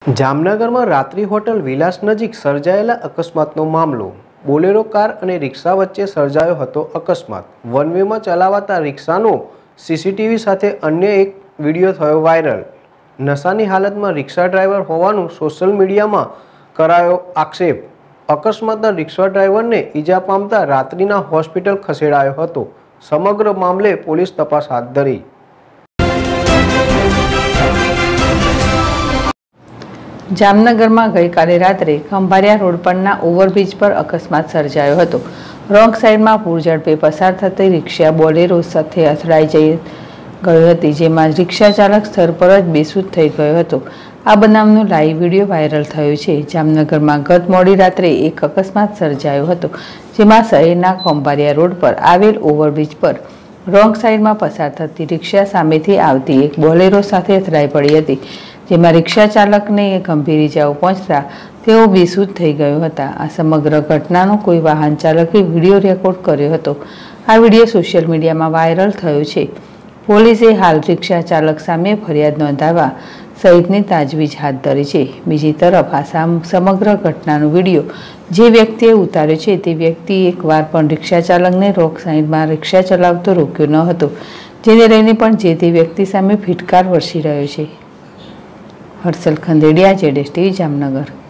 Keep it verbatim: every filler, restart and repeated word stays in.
જામનગરમાં રાત્રિ હોટલ વિલાસ નજીક સર્જાયેલા અકસ્માતનો મામલો। બોલેરો કાર અને રિક્ષા વચ્ચે સર્જાયો હતો અકસ્માત। વન વેમાં ચલાવાતા રિક્ષાનો સીસીટીવી સાથે અન્ય એક વિડીયો થયો વાયરલ। નશાની હાલતમાં રિક્ષા ડ્રાઈવર હોવાનું સોશિયલ મીડિયામાં કરાયો આક્ષેપ। અકસ્માતના રિક્ષા ડ્રાઈવરને ઈજા પામતા રાત્રિના હોસ્પિટલ ખસેડાયો હતો। સમગ્ર મામલે પોલીસ તપાસ હાથ ધરી। જામનગરમાં ગઈકાલે રાત્રે ખંભાળિયા રોડ પરના ઓવરબ્રિજ પર અકસ્માત સર્જાયો હતો। રોંગ સાઈડમાં પૂર ઝડપે પસાર થતી રિક્ષા બોલેરો સાથે અથડાઈ જઈ ગઈ હતી, જેમાં રિક્ષા ચાલક સ્થળ પર જ બેસૂદ થઈ ગયો હતો। આ બનાવનો લાઈવ વિડીયો વાયરલ થયો છે। જામનગરમાં ગત મોડી રાત્રે એક અકસ્માત સર્જાયો હતો, જેમાં શહેરના ખંભાળિયા રોડ પર આવેલ ઓવરબ્રિજ પર રોંગ સાઈડમાં પસાર થતી રિક્ષા સામેથી આવતી એક બોલેરો સાથે અથડાઈ પડી હતી, જેમાં રિક્ષા ચાલકને ગંભીર ઇજાઓ પહોંચતા તેઓ બેસૂદ થઈ ગયો હતા। આ સમગ્ર ઘટનાનો કોઈ વાહન ચાલકે વિડીયો રેકોર્ડ કર્યો હતો। આ વિડીયો સોશિયલ મીડિયામાં વાયરલ થયો છે। પોલીસે હાલ રિક્ષા ચાલક સામે ફરિયાદ નોંધાવવા સહિતની તાજવીજ હાથ ધરી છે। બીજી તરફ આ સમગ્ર ઘટનાનો વિડીયો જે વ્યક્તિએ ઉતાર્યો છે તે વ્યક્તિ એકવાર પણ રિક્ષા ચાલકને રોંગ સાઈડમાં રિક્ષા ચલાવતો રોક્યો ન હતો, જેને લઈને પણ જે તે વ્યક્તિ સામે ફિટકાર વરસી રહ્યો છે। હર્ષલ ખંદેડિયા, જેડેશ ટીવી, જામનગર।